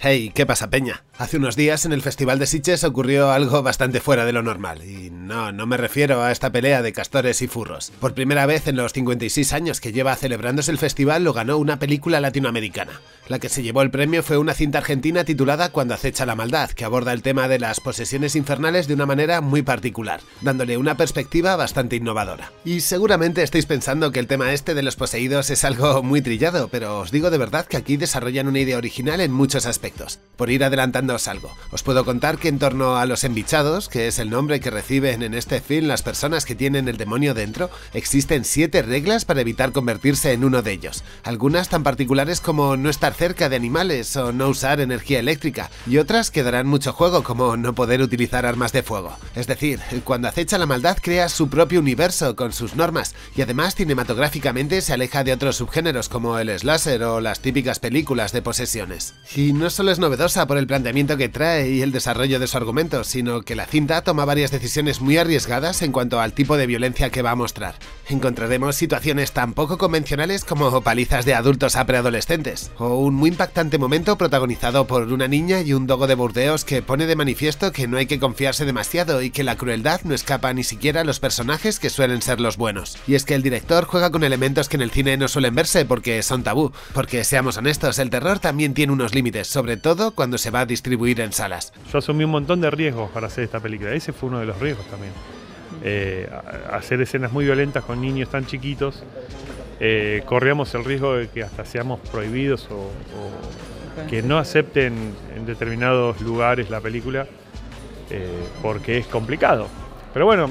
Hey, ¿qué pasa, peña? Hace unos días en el Festival de Sitges ocurrió algo bastante fuera de lo normal, y no me refiero a esta pelea de castores y furros. Por primera vez en los 56 años que lleva celebrándose el festival lo ganó una película latinoamericana. La que se llevó el premio fue una cinta argentina titulada Cuando acecha la maldad, que aborda el tema de las posesiones infernales de una manera muy particular, dándole una perspectiva bastante innovadora. Y seguramente estáis pensando que el tema este de los poseídos es algo muy trillado, pero os digo de verdad que aquí desarrollan una idea original en muchos aspectos. Por ir adelantándoos algo, os puedo contar que en torno a los embichados, que es el nombre que reciben en este film las personas que tienen el demonio dentro, existen 7 reglas para evitar convertirse en uno de ellos. Algunas tan particulares como no estar cerca de animales o no usar energía eléctrica, y otras que darán mucho juego como no poder utilizar armas de fuego. Es decir, Cuando acecha la maldad crea su propio universo con sus normas, y además cinematográficamente se aleja de otros subgéneros como el slasher o las típicas películas de posesiones. Y no solo es novedosa por el planteamiento que trae y el desarrollo de su argumento, sino que la cinta toma varias decisiones muy arriesgadas en cuanto al tipo de violencia que va a mostrar. Encontraremos situaciones tan poco convencionales como palizas de adultos a preadolescentes, o un muy impactante momento protagonizado por una niña y un dogo de Burdeos que pone de manifiesto que no hay que confiarse demasiado y que la crueldad no escapa ni siquiera a los personajes que suelen ser los buenos. Y es que el director juega con elementos que en el cine no suelen verse porque son tabú, porque seamos honestos, el terror también tiene unos límites, sobre todo cuando se va a distribuir en salas. Yo asumí un montón de riesgos para hacer esta película, ese fue uno de los riesgos también. Hacer escenas muy violentas con niños tan chiquitos, corríamos el riesgo de que hasta seamos prohibidos o que no acepten en determinados lugares la película, porque es complicado. Pero bueno,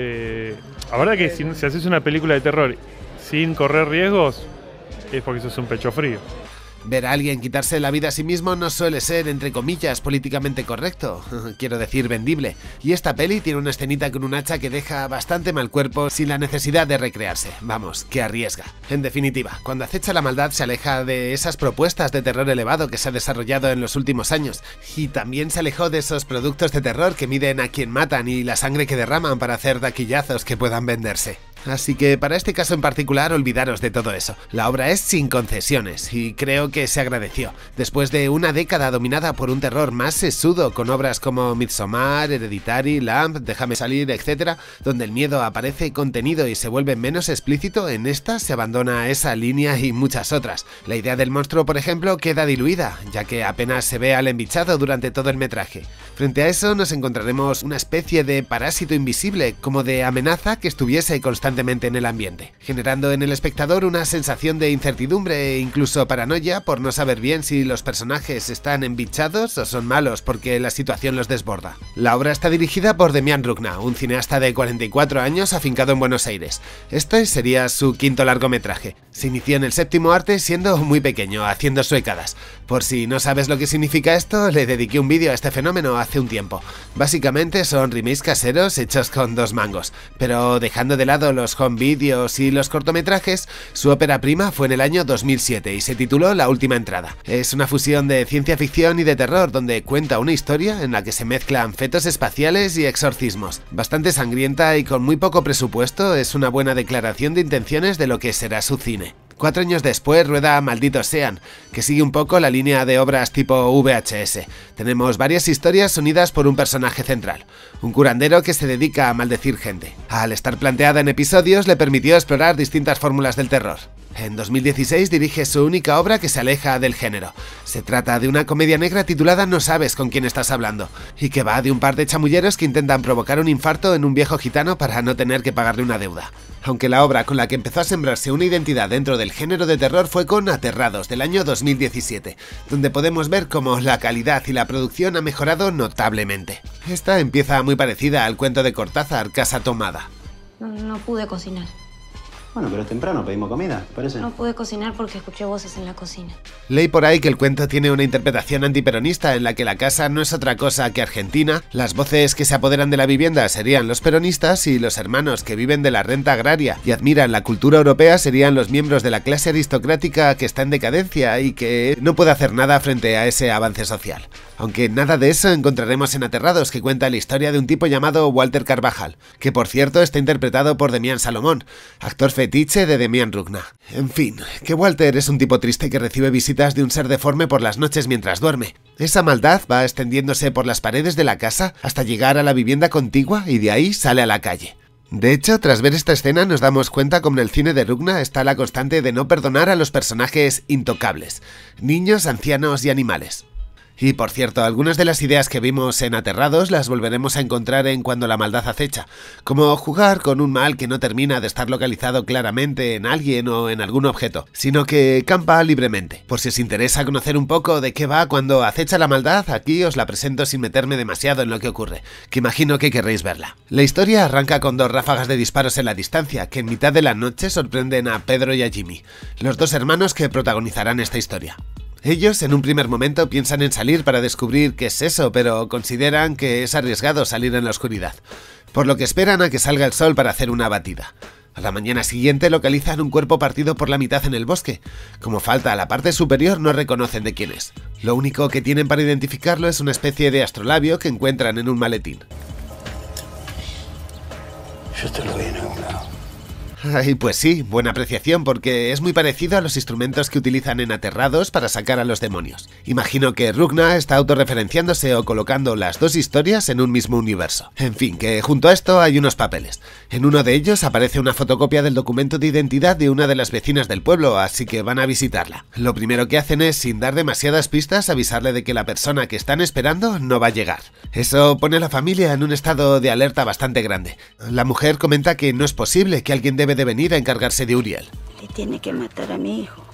la verdad que si haces una película de terror sin correr riesgos, es porque sos un pecho frío. Ver a alguien quitarse la vida a sí mismo no suele ser, entre comillas, políticamente correcto, quiero decir vendible, y esta peli tiene una escenita con un hacha que deja bastante mal cuerpo sin la necesidad de recrearse, vamos, que arriesga. En definitiva, Cuando acecha la maldad se aleja de esas propuestas de terror elevado que se ha desarrollado en los últimos años, y también se alejó de esos productos de terror que miden a quien matan y la sangre que derraman para hacer taquillazos que puedan venderse. Así que para este caso en particular olvidaros de todo eso. La obra es sin concesiones y creo que se agradeció. Después de una década dominada por un terror más sesudo con obras como Midsommar, Hereditary, Lamp, Déjame salir, etc., donde el miedo aparece contenido y se vuelve menos explícito, en esta se abandona esa línea y muchas otras. La idea del monstruo, por ejemplo, queda diluida, ya que apenas se ve al embichado durante todo el metraje. Frente a eso nos encontraremos una especie de parásito invisible, como de amenaza que estuviese constantemente en el ambiente, generando en el espectador una sensación de incertidumbre e incluso paranoia por no saber bien si los personajes están embichados o son malos porque la situación los desborda. La obra está dirigida por Demián Rugna, un cineasta de 44 años afincado en Buenos Aires. Este sería su 5º largometraje. Se inició en el 7º arte siendo muy pequeño, haciendo suecadas. Por si no sabes lo que significa esto, le dediqué un vídeo a este fenómeno hace un tiempo. Básicamente son remakes caseros hechos con 2 mangos, pero dejando de lado los home videos y los cortometrajes, su ópera prima fue en el año 2007 y se tituló La última entrada. Es una fusión de ciencia ficción y de terror donde cuenta una historia en la que se mezclan fetos espaciales y exorcismos. Bastante sangrienta y con muy poco presupuesto, es una buena declaración de intenciones de lo que será su cine. 4 años después rueda Malditos sean, que sigue un poco la línea de obras tipo VHS. Tenemos varias historias unidas por un personaje central, un curandero que se dedica a maldecir gente. Al estar planteada en episodios le permitió explorar distintas fórmulas del terror. En 2016 dirige su única obra que se aleja del género. Se trata de una comedia negra titulada No sabes con quién estás hablando, y que va de un par de chamulleros que intentan provocar un infarto en un viejo gitano para no tener que pagarle una deuda. Aunque la obra con la que empezó a sembrarse una identidad dentro del género de terror fue con Aterrados, del año 2017, donde podemos ver cómo la calidad y la producción ha mejorado notablemente. Esta empieza muy parecida al cuento de Cortázar, Casa tomada. No pude cocinar. Bueno, pero es temprano, pedimos comida, parece. No pude cocinar porque escuché voces en la cocina. Leí por ahí que el cuento tiene una interpretación antiperonista en la que la casa no es otra cosa que Argentina, las voces que se apoderan de la vivienda serían los peronistas y los hermanos que viven de la renta agraria y admiran la cultura europea serían los miembros de la clase aristocrática que está en decadencia y que no puede hacer nada frente a ese avance social. Aunque nada de eso encontraremos en Aterrados, que cuenta la historia de un tipo llamado Walter Carvajal, que por cierto está interpretado por Demián Salomón, actor fetiche de Demián Rugna. En fin, que Walter es un tipo triste que recibe visitas de un ser deforme por las noches mientras duerme. Esa maldad va extendiéndose por las paredes de la casa hasta llegar a la vivienda contigua y de ahí sale a la calle. De hecho, tras ver esta escena nos damos cuenta como en el cine de Rugna está la constante de no perdonar a los personajes intocables, niños, ancianos y animales. Y por cierto, algunas de las ideas que vimos en Aterrados las volveremos a encontrar en Cuando la maldad acecha, como jugar con un mal que no termina de estar localizado claramente en alguien o en algún objeto, sino que campa libremente. Por si os interesa conocer un poco de qué va Cuando acecha la maldad, aquí os la presento sin meterme demasiado en lo que ocurre, que imagino que querréis verla. La historia arranca con 2 ráfagas de disparos en la distancia, que en mitad de la noche sorprenden a Pedro y a Jimmy, los 2 hermanos que protagonizarán esta historia. Ellos en un primer momento piensan en salir para descubrir qué es eso, pero consideran que es arriesgado salir en la oscuridad, por lo que esperan a que salga el sol para hacer una batida. A la mañana siguiente localizan un cuerpo partido por la mitad en el bosque. Como falta la parte superior, no reconocen de quién es. Lo único que tienen para identificarlo es una especie de astrolabio que encuentran en un maletín. Yo te lo vi en algún lado. Ay, pues sí, buena apreciación, porque es muy parecido a los instrumentos que utilizan en Aterrados para sacar a los demonios. Imagino que Rugna está autorreferenciándose o colocando las 2 historias en un mismo universo. En fin, que junto a esto hay unos papeles. En uno de ellos aparece una fotocopia del documento de identidad de una de las vecinas del pueblo, así que van a visitarla. Lo primero que hacen es, sin dar demasiadas pistas, avisarle de que la persona que están esperando no va a llegar. Eso pone a la familia en un estado de alerta bastante grande. La mujer comenta que no es posible, que alguien debe de venir a encargarse de Uriel. Le tiene que matar a mi hijo.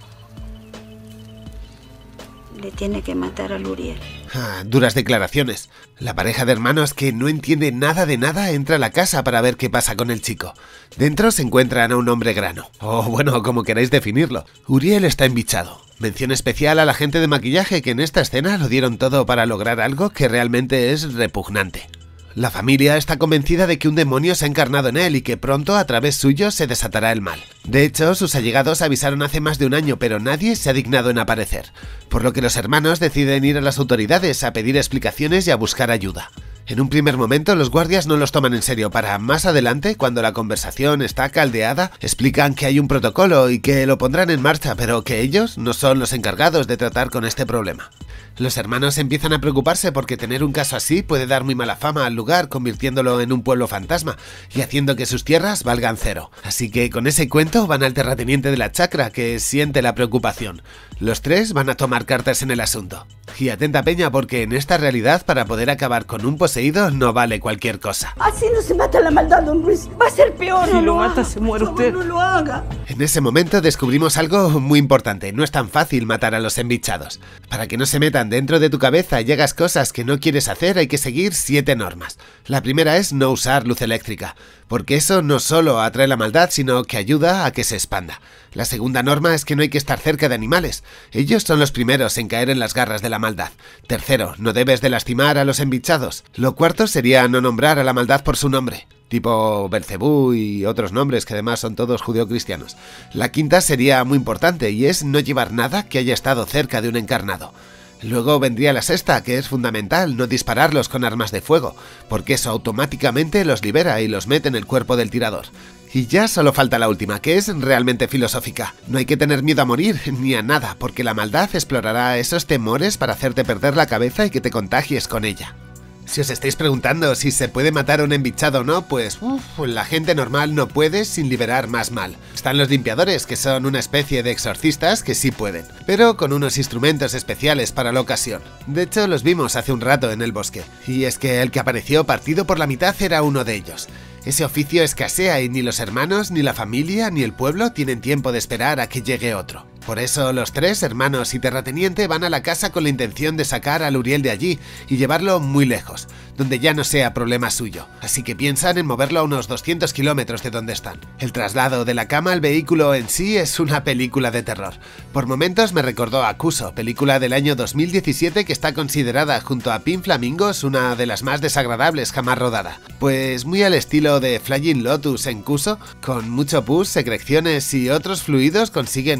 Le tiene que matar al Uriel. Duras declaraciones. La pareja de hermanos, que no entiende nada de nada, entra a la casa para ver qué pasa con el chico. Dentro se encuentran a un hombre grano, o bueno, como queráis definirlo. Uriel está embichado. Mención especial a la gente de maquillaje, que en esta escena lo dieron todo para lograr algo que realmente es repugnante. La familia está convencida de que un demonio se ha encarnado en él y que pronto a través suyo se desatará el mal. De hecho, sus allegados avisaron hace más de un año, pero nadie se ha dignado en aparecer, por lo que los hermanos deciden ir a las autoridades a pedir explicaciones y a buscar ayuda. En un primer momento los guardias no los toman en serio, para más adelante, cuando la conversación está caldeada, explican que hay un protocolo y que lo pondrán en marcha, pero que ellos no son los encargados de tratar con este problema. Los hermanos empiezan a preocuparse porque tener un caso así puede dar muy mala fama al lugar, convirtiéndolo en un pueblo fantasma y haciendo que sus tierras valgan 0. Así que con ese cuento van al terrateniente de la chacra, que siente la preocupación. Los 3 van a tomar cartas en el asunto. Y atenta peña, porque en esta realidad, para poder acabar con un poseído no vale cualquier cosa. Así no se mata la maldad, don Luis. Va a ser peor. Si lo mata, se muere usted. No lo haga. En ese momento descubrimos algo muy importante. No es tan fácil matar a los embichados. Para que no se metan dentro de tu cabeza y hagas cosas que no quieres hacer, hay que seguir 7 normas. La primera es no usar luz eléctrica, porque eso no solo atrae la maldad, sino que ayuda a que se expanda. La segunda norma es que no hay que estar cerca de animales. Ellos son los primeros en caer en las garras de la maldad. Tercero, no debes de lastimar a los embichados. Lo cuarto sería no nombrar a la maldad por su nombre, tipo Belcebú y otros nombres que además son todos judeocristianos. La quinta sería muy importante y es no llevar nada que haya estado cerca de un encarnado. Luego vendría la sexta, que es fundamental, no dispararlos con armas de fuego, porque eso automáticamente los libera y los mete en el cuerpo del tirador. Y ya solo falta la última, que es realmente filosófica. No hay que tener miedo a morir, ni a nada, porque la maldad explorará esos temores para hacerte perder la cabeza y que te contagies con ella. Si os estáis preguntando si se puede matar a un embichado o no, pues la gente normal no puede sin liberar más mal. Están los limpiadores, que son una especie de exorcistas que sí pueden, pero con unos instrumentos especiales para la ocasión. De hecho, los vimos hace un rato en el bosque, y es que el que apareció partido por la mitad era uno de ellos. Ese oficio escasea y ni los hermanos, ni la familia, ni el pueblo tienen tiempo de esperar a que llegue otro. Por eso los 3 hermanos y terrateniente van a la casa con la intención de sacar al Uriel de allí y llevarlo muy lejos, donde ya no sea problema suyo. Así que piensan en moverlo a unos 200 kilómetros de donde están. El traslado de la cama al vehículo en sí es una película de terror. Por momentos me recordó a Cuso, película del año 2017 que está considerada junto a Pink Flamingos una de las más desagradables jamás rodada. Pues muy al estilo de Flying Lotus en Cuso, con mucho pus, secreciones y otros fluidos consiguen meter al Uriel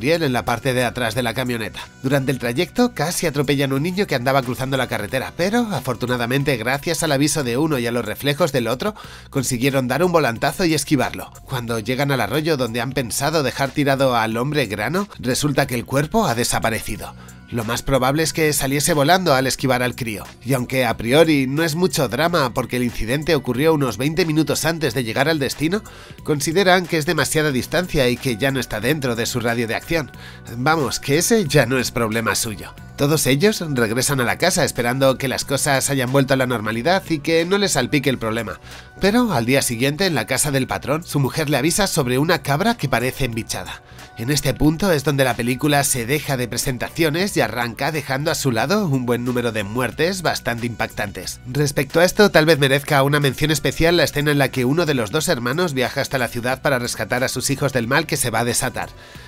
Luriel en la parte de atrás de la camioneta. Durante el trayecto casi atropellan a un niño que andaba cruzando la carretera, pero afortunadamente gracias al aviso de uno y a los reflejos del otro consiguieron dar un volantazo y esquivarlo. Cuando llegan al arroyo donde han pensado dejar tirado al hombre grano, resulta que el cuerpo ha desaparecido. Lo más probable es que saliese volando al esquivar al crío. Y aunque a priori no es mucho drama porque el incidente ocurrió unos 20 minutos antes de llegar al destino, consideran que es demasiada distancia y que ya no está dentro de su radio de acción. Vamos, que ese ya no es problema suyo. Todos ellos regresan a la casa esperando que las cosas hayan vuelto a la normalidad y que no les salpique el problema. Pero al día siguiente, en la casa del patrón, su mujer le avisa sobre una cabra que parece embichada. En este punto es donde la película se deja de presentaciones y arranca dejando a su lado un buen número de muertes bastante impactantes. Respecto a esto, tal vez merezca una mención especial la escena en la que uno de los dos hermanos viaja hasta la ciudad para rescatar a sus hijos del mal que se va a desatar.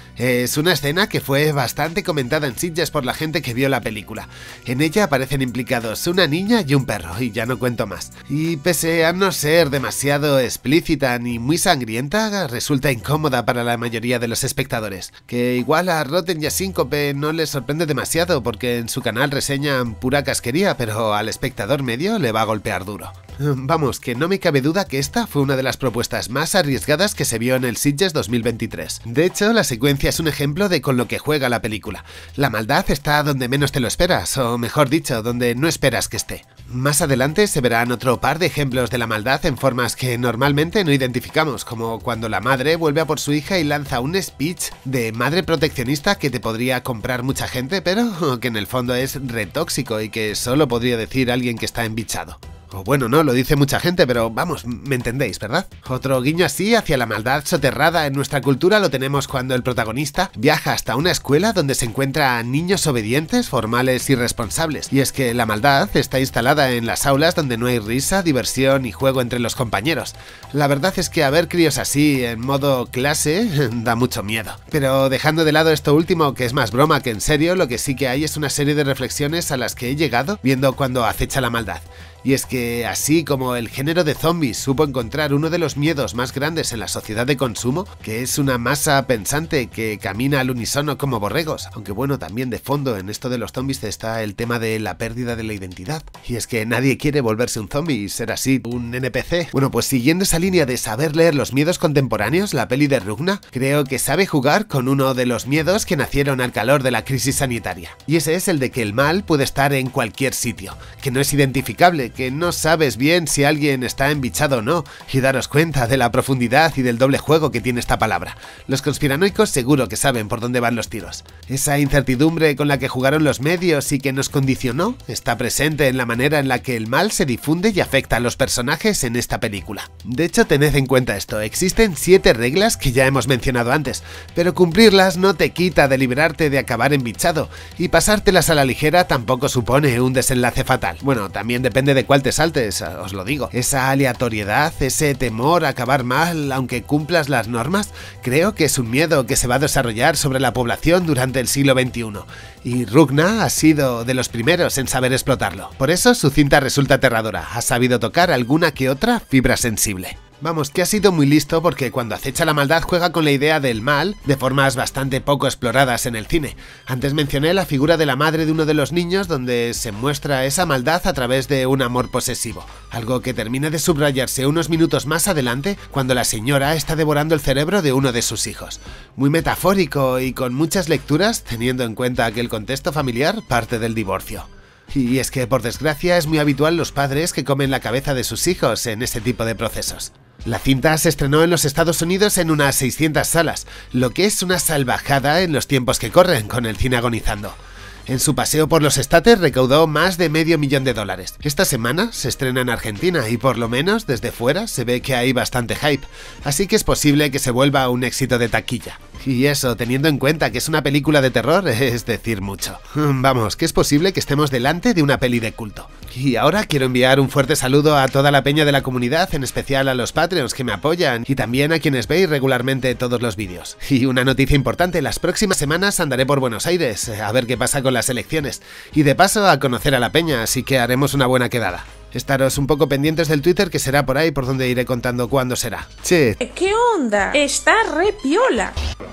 Es una escena que fue bastante comentada en Sitges por la gente que vio la película. En ella aparecen implicados una niña y un perro, y ya no cuento más. Y pese a no ser demasiado explícita ni muy sangrienta, resulta incómoda para la mayoría de los espectadores. Que igual a Rotten y a Síncope no les sorprende demasiado porque en su canal reseñan pura casquería, pero al espectador medio le va a golpear duro. Vamos, que no me cabe duda que esta fue una de las propuestas más arriesgadas que se vio en el Sitges 2023. De hecho, la secuencia es un ejemplo de con lo que juega la película. La maldad está donde menos te lo esperas, o mejor dicho, donde no esperas que esté. Más adelante se verán otro par de ejemplos de la maldad en formas que normalmente no identificamos, como cuando la madre vuelve a por su hija y lanza un speech de madre proteccionista que te podría comprar mucha gente, pero que en el fondo es retóxico y que solo podría decir alguien que está embichado. O bueno, no, lo dice mucha gente, pero vamos, me entendéis, ¿verdad? Otro guiño así hacia la maldad soterrada en nuestra cultura lo tenemos cuando el protagonista viaja hasta una escuela donde se encuentra a niños obedientes, formales y responsables. Y es que la maldad está instalada en las aulas donde no hay risa, diversión y juego entre los compañeros. La verdad es que a ver críos así, en modo clase, da mucho miedo. Pero dejando de lado esto último, que es más broma que en serio, lo que sí que hay es una serie de reflexiones a las que he llegado viendo cuando acecha la maldad. Y es que, así como el género de zombies supo encontrar uno de los miedos más grandes en la sociedad de consumo, que es una masa pensante que camina al unísono como borregos, aunque bueno, también de fondo en esto de los zombies está el tema de la pérdida de la identidad. Y es que nadie quiere volverse un zombie y ser así un NPC. Bueno, pues siguiendo esa línea de saber leer los miedos contemporáneos, la peli de Rugna creo que sabe jugar con uno de los miedos que nacieron al calor de la crisis sanitaria. Y ese es el de que el mal puede estar en cualquier sitio, que no es identificable, que no sabes bien si alguien está embichado o no, y daros cuenta de la profundidad y del doble juego que tiene esta palabra. Los conspiranoicos seguro que saben por dónde van los tiros. Esa incertidumbre con la que jugaron los medios y que nos condicionó está presente en la manera en la que el mal se difunde y afecta a los personajes en esta película. De hecho, tened en cuenta esto, existen 7 reglas que ya hemos mencionado antes, pero cumplirlas no te quita de librarte de acabar embichado, y pasártelas a la ligera tampoco supone un desenlace fatal. Bueno, también depende de cuál te saltes, os lo digo. Esa aleatoriedad, ese temor a acabar mal aunque cumplas las normas, creo que es un miedo que se va a desarrollar sobre la población durante el siglo XXI. Y Rugna ha sido de los primeros en saber explotarlo. Por eso su cinta resulta aterradora, ha sabido tocar alguna que otra fibra sensible. Vamos, que ha sido muy listo porque cuando acecha la maldad juega con la idea del mal de formas bastante poco exploradas en el cine. Antes mencioné la figura de la madre de uno de los niños donde se muestra esa maldad a través de un amor posesivo, algo que termina de subrayarse unos minutos más adelante cuando la señora está devorando el cerebro de uno de sus hijos. Muy metafórico y con muchas lecturas teniendo en cuenta que el contexto familiar parte del divorcio. Y es que por desgracia es muy habitual los padres que comen la cabeza de sus hijos en este tipo de procesos. La cinta se estrenó en los Estados Unidos en unas 600 salas, lo que es una salvajada en los tiempos que corren con el cine agonizando. En su paseo por los estates recaudó más de $500,000. Esta semana se estrena en Argentina y por lo menos desde fuera se ve que hay bastante hype, así que es posible que se vuelva un éxito de taquilla. Y eso, teniendo en cuenta que es una película de terror, es decir mucho. Vamos, que es posible que estemos delante de una peli de culto. Y ahora quiero enviar un fuerte saludo a toda la peña de la comunidad, en especial a los Patreons que me apoyan y también a quienes veis regularmente todos los vídeos. Y una noticia importante, las próximas semanas andaré por Buenos Aires, a ver qué pasa con las elecciones. Y de paso a conocer a la peña, así que haremos una buena quedada. Estaros un poco pendientes del Twitter, que será por ahí por donde iré contando cuándo será. Che. ¿Qué onda? Está re piola.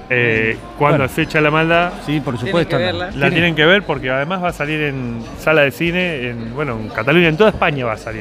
Cuando Bueno. acecha la maldad, Sí, por supuesto. la tienen que ver porque además va a salir en sala de cine, en Cataluña, en toda España va a salir.